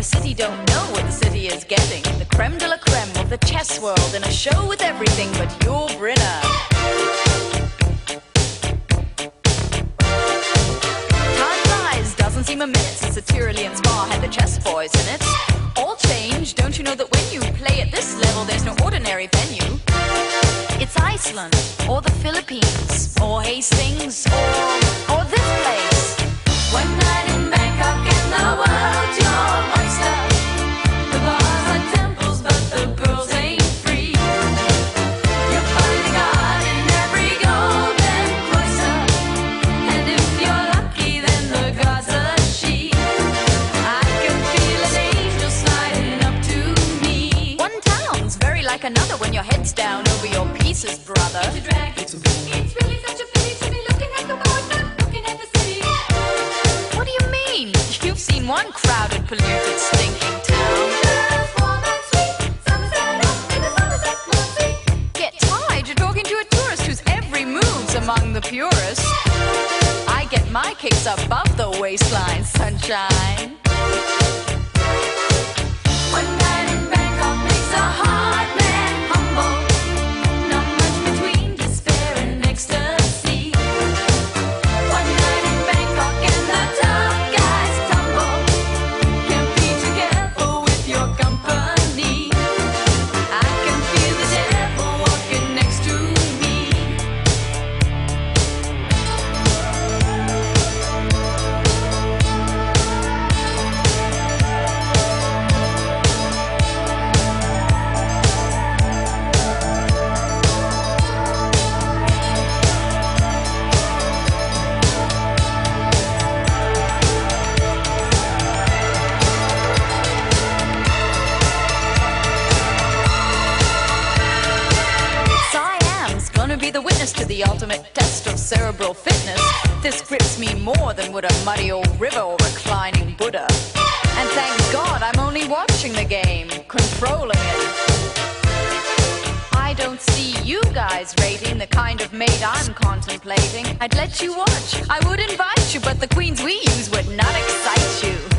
the city don't know what the city is getting. The creme de la creme of the chess world in a show with everything but your Brinner. Time flies, doesn't seem a minute since the Tyrolean Spa had the chess boys in it. All change, don't you know that when you play at this level there's no ordinary venue? It's Iceland, or the Philippines, or Hastings, or this place. One night in Bangkok and the world's your oyster. The bars are temples but the girls ain't free. You'll find God in every golden cloister, and if you're lucky then the gods are she. I can feel an angel sliding up to me. One town's very like another when your head's down over your pieces, brother. It's really such a pity to be looking at the world, not looking at the city. What do you mean? You've seen one crowded, polluted, stinking town. Get tired, you're talking to a tourist whose every move's among the purest. I get my kicks above the waistline, sunshine. One night in Bangkok makes a hard man humble. Not much between despair and ecstasy. One night in Bangkok and the tough guys tumble. Can't be too careful with your company. I can feel the devil walking next to me. Siam's gonna be the witness to the ultimate test of cerebral fitness. This grips me more than would a muddy old river or reclining Buddha. And thank God I'm only watching the game, controlling it. I don't see you guys rating the kind of mate I'm contemplating. I'd let you watch, I would invite you, but the queens we use would not excite you.